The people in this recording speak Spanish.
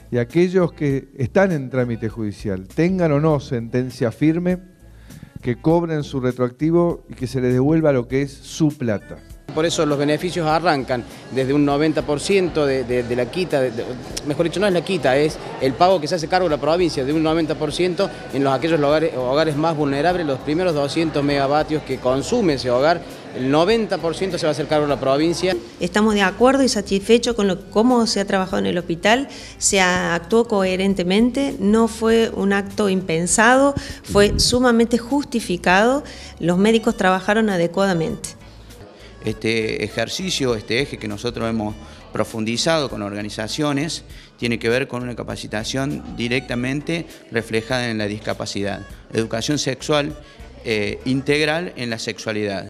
y aquellos que están en trámite judicial, tengan o no sentencia firme, que cobren su retroactivo y que se les devuelva lo que es su plata. Por eso los beneficios arrancan desde un 90% de la quita, mejor dicho, no es la quita, es el pago que se hace cargo de la provincia de un 90% en aquellos hogares más vulnerables, los primeros 200 megavatios que consume ese hogar, el 90% se va a hacer cargo de la provincia. Estamos de acuerdo y satisfechos con cómo se ha trabajado en el hospital, se actuó coherentemente, no fue un acto impensado, fue sumamente justificado, los médicos trabajaron adecuadamente. Este ejercicio, este eje que nosotros hemos profundizado con organizaciones, tiene que ver con una capacitación directamente reflejada en la discapacidad. Educación sexual integral en la sexualidad.